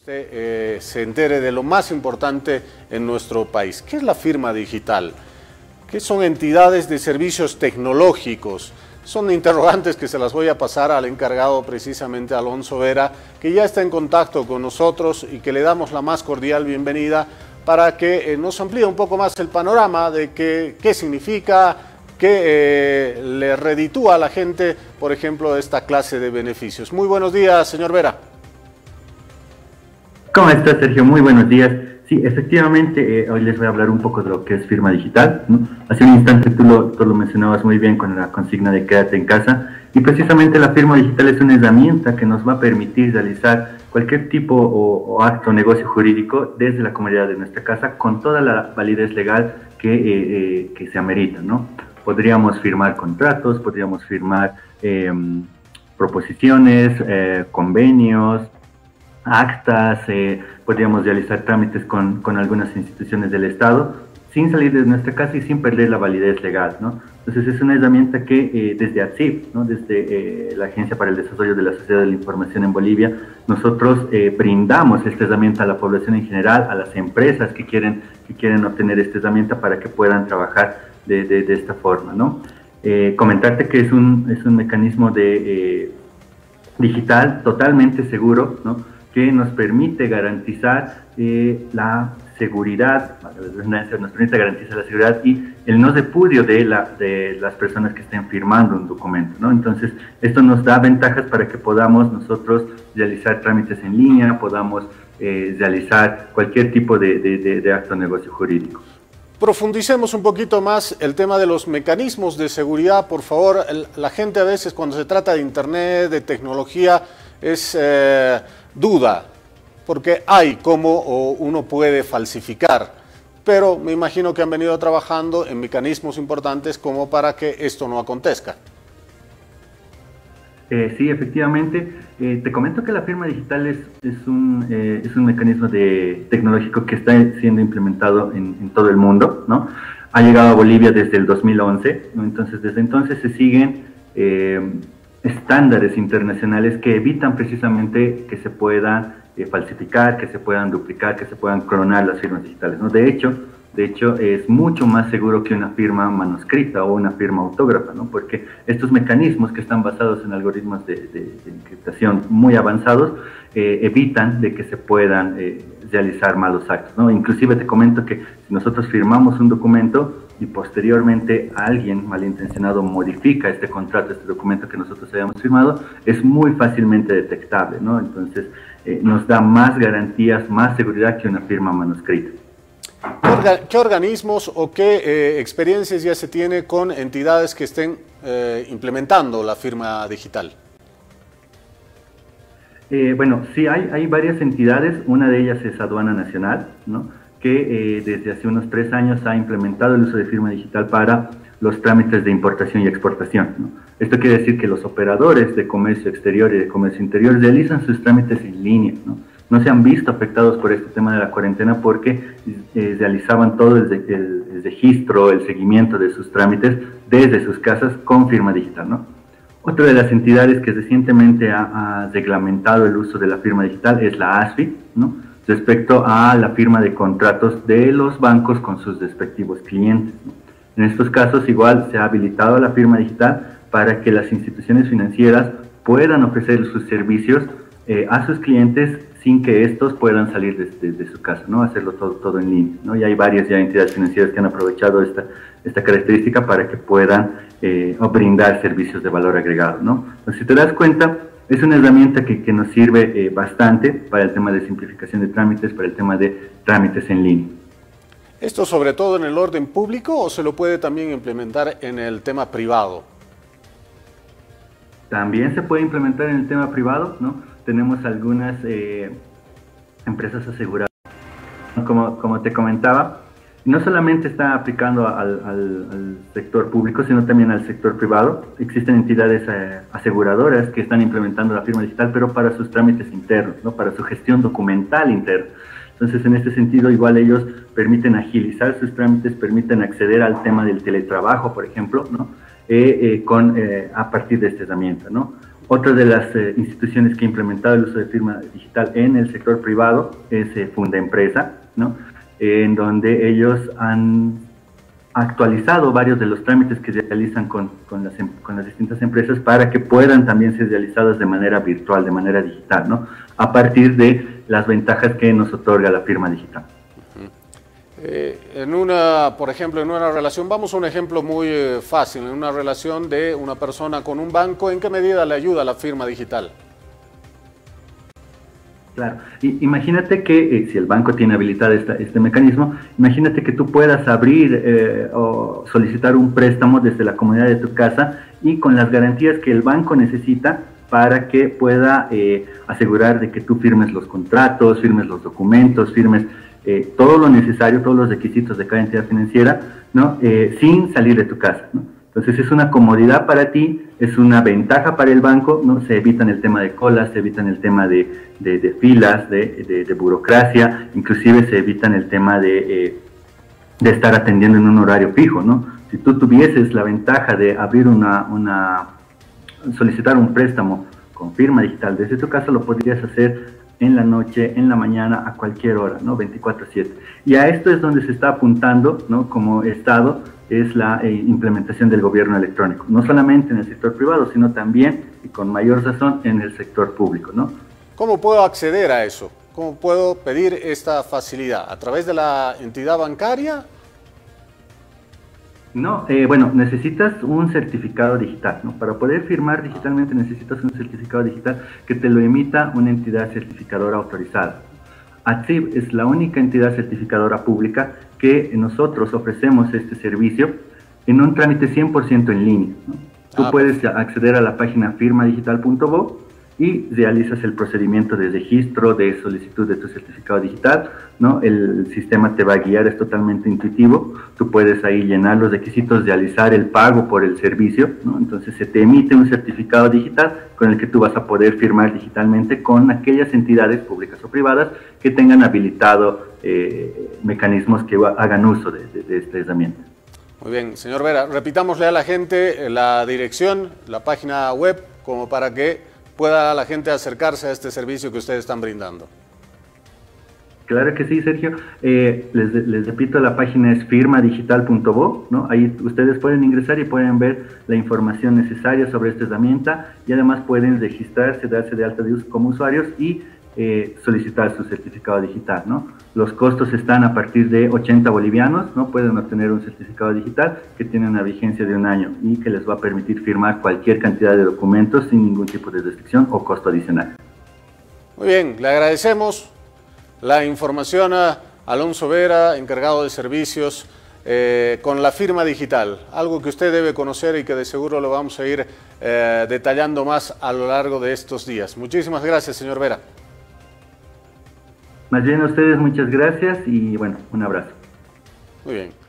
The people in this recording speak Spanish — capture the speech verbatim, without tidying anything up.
usted eh, se entere de lo más importante en nuestro país. ¿Qué es la firma digital? ¿Qué son entidades de servicios tecnológicos? Son interrogantes que se las voy a pasar al encargado, precisamente Alonso Vera, que ya está en contacto con nosotros y que le damos la más cordial bienvenida para que eh, nos amplíe un poco más el panorama de que, qué significa, qué eh, le reditúa a la gente, por ejemplo, esta clase de beneficios. Muy buenos días, señor Vera. ¿Cómo está, Sergio? Muy buenos días. Sí, efectivamente, eh, hoy les voy a hablar un poco de lo que es firma digital, ¿no? Hace un instante tú lo, tú lo mencionabas muy bien con la consigna de quédate en casa, y precisamente la firma digital es una herramienta que nos va a permitir realizar cualquier tipo o, o acto o negocio jurídico desde la comodidad de nuestra casa con toda la validez legal que, eh, eh, que se amerita, ¿no? Podríamos firmar contratos, podríamos firmar eh, proposiciones, eh, convenios, actas, eh, podríamos realizar trámites con, con algunas instituciones del Estado sin salir de nuestra casa y sin perder la validez legal, ¿no? Entonces es una herramienta que eh, desde A T S I F, ¿no? desde eh, la Agencia para el Desarrollo de la Sociedad de la Información en Bolivia, nosotros eh, brindamos esta herramienta a la población en general, a las empresas que quieren, que quieren obtener esta herramienta para que puedan trabajar de, de, de esta forma, ¿no? Eh, comentarte que es un, es un mecanismo de, eh, digital totalmente seguro, ¿no? Que nos permite garantizar eh, la seguridad, nos permite garantizar la seguridad y el no repudio de, la, de las personas que estén firmando un documento, ¿no? Entonces, esto nos da ventajas para que podamos nosotros realizar trámites en línea, podamos eh, realizar cualquier tipo de, de, de, de acto de negocio jurídico. Profundicemos un poquito más el tema de los mecanismos de seguridad, por favor. La gente a veces cuando se trata de internet, de tecnología, es eh, duda, porque hay cómo uno puede falsificar, pero me imagino que han venido trabajando en mecanismos importantes como para que esto no acontezca. Eh, sí, efectivamente. Eh, te comento que la firma digital es, es, un, eh, es un mecanismo de, tecnológico que está siendo implementado en, en todo el mundo, ¿no? Ha llegado a Bolivia desde el dos mil once, ¿no? Entonces desde entonces se siguen eh, estándares internacionales que evitan precisamente que se puedan eh, falsificar, que se puedan duplicar, que se puedan clonar las firmas digitales, ¿no? De hecho, de hecho, es mucho más seguro que una firma manuscrita o una firma autógrafa, ¿no? Porque estos mecanismos que están basados en algoritmos de, de, de encriptación muy avanzados eh, evitan de que se puedan eh, realizar malos actos, ¿no? Inclusive te comento que si nosotros firmamos un documento y posteriormente alguien malintencionado modifica este contrato, este documento que nosotros hayamos firmado, es muy fácilmente detectable, ¿no? Entonces eh, nos da más garantías, más seguridad que una firma manuscrita. ¿Qué, orga ¿Qué organismos o qué eh, experiencias ya se tiene con entidades que estén eh, implementando la firma digital? Eh, bueno, sí, hay, hay varias entidades. Una de ellas es Aduana Nacional, ¿no? Que eh, desde hace unos tres años ha implementado el uso de firma digital para los trámites de importación y exportación, ¿no? Esto quiere decir que los operadores de comercio exterior y de comercio interior realizan sus trámites en línea, ¿no? No se han visto afectados por este tema de la cuarentena porque eh, realizaban todo el, el, el registro, el seguimiento de sus trámites desde sus casas con firma digital, ¿no? Otra de las entidades que recientemente ha, ha reglamentado el uso de la firma digital es la A S F I, ¿no? Respecto a la firma de contratos de los bancos con sus respectivos clientes, ¿no? En estos casos igual se ha habilitado la firma digital para que las instituciones financieras puedan ofrecer sus servicios eh, a sus clientes sin que estos puedan salir de, de, de su casa, ¿no? Hacerlo todo, todo en línea, ¿no? Y hay varias ya entidades financieras que han aprovechado esta, esta característica para que puedan eh, brindar servicios de valor agregado, ¿no? Entonces, si te das cuenta, es una herramienta que, que nos sirve eh, bastante para el tema de simplificación de trámites, para el tema de trámites en línea. ¿Esto sobre todo en el orden público o se lo puede también implementar en el tema privado? También se puede implementar en el tema privado, ¿no? Tenemos algunas eh, empresas aseguradoras, como, como te comentaba, no solamente está aplicando al, al, al sector público, sino también al sector privado. Existen entidades eh, aseguradoras que están implementando la firma digital, pero para sus trámites internos, ¿no? Para su gestión documental interna. Entonces, en este sentido, igual ellos permiten agilizar sus trámites, permiten acceder al tema del teletrabajo, por ejemplo, ¿no? Eh, eh, con, eh, a partir de esta herramienta, ¿no? Otra de las eh, instituciones que ha implementado el uso de firma digital en el sector privado es eh, Fundaempresa, ¿no? Eh, en donde ellos han actualizado varios de los trámites que se realizan con, con, las, con las distintas empresas para que puedan también ser realizados de manera virtual, de manera digital, ¿no? A partir de las ventajas que nos otorga la firma digital. Eh, en una, por ejemplo, en una relación, vamos a un ejemplo muy eh, fácil, en una relación de una persona con un banco, ¿en qué medida le ayuda la firma digital? Claro, y, imagínate que eh, si el banco tiene habilitado esta, este mecanismo, imagínate que tú puedas abrir eh, o solicitar un préstamo desde la comodidad de tu casa y con las garantías que el banco necesita para que pueda eh, asegurar de que tú firmes los contratos, firmes los documentos, firmes eh, todo lo necesario, todos los requisitos de cada entidad financiera, ¿no? Eh, sin salir de tu casa, ¿no? Entonces es una comodidad para ti, es una ventaja para el banco, ¿no? Se evitan el tema de colas, se evitan el tema de, de, de filas, de, de, de burocracia, inclusive se evitan el tema de, eh, de estar atendiendo en un horario fijo, ¿no? Si tú tuvieses la ventaja de abrir una, una solicitar un préstamo con firma digital desde tu casa, lo podrías hacer en la noche, en la mañana, a cualquier hora, ¿no? veinticuatro siete. Y a esto es donde se está apuntando, ¿no? Como Estado, es la eh, implementación del gobierno electrónico, no solamente en el sector privado, sino también, y con mayor razón, en el sector público, ¿no? ¿Cómo puedo acceder a eso? ¿Cómo puedo pedir esta facilidad? ¿A través de la entidad bancaria? No, eh, bueno, necesitas un certificado digital, ¿no? Para poder firmar digitalmente necesitas un certificado digital que te lo emita una entidad certificadora autorizada. A T S I B es la única entidad certificadora pública que nosotros ofrecemos este servicio en un trámite cien por ciento en línea, ¿no? Tú ah, puedes perfecto. acceder a la página firma digital punto bo y realizas el procedimiento de registro, de solicitud de tu certificado digital, ¿no? El sistema te va a guiar, es totalmente intuitivo, tú puedes ahí llenar los requisitos, realizar el pago por el servicio, ¿no? Entonces se te emite un certificado digital con el que tú vas a poder firmar digitalmente con aquellas entidades públicas o privadas que tengan habilitado eh, mecanismos que hagan uso de, de, de esta herramienta. Muy bien, señor Vera, repitámosle a la gente la dirección, la página web, como para que pueda la gente acercarse a este servicio que ustedes están brindando. Claro que sí, Sergio. Eh, les, les repito, la página es firma digital punto bo, ¿no? Ahí ustedes pueden ingresar y pueden ver la información necesaria sobre esta herramienta y además pueden registrarse, darse de alta de uso como usuarios y eh, solicitar su certificado digital, ¿no? Los costos están a partir de ochenta bolivianos, ¿no? Pueden obtener un certificado digital que tiene una vigencia de un año y que les va a permitir firmar cualquier cantidad de documentos sin ningún tipo de restricción o costo adicional. Muy bien, le agradecemos la información a Alonso Vera, encargado de servicios eh, con la firma digital, algo que usted debe conocer y que de seguro lo vamos a ir eh, detallando más a lo largo de estos días. Muchísimas gracias, señor Vera. Más bien a ustedes muchas gracias y bueno, un abrazo. Muy bien.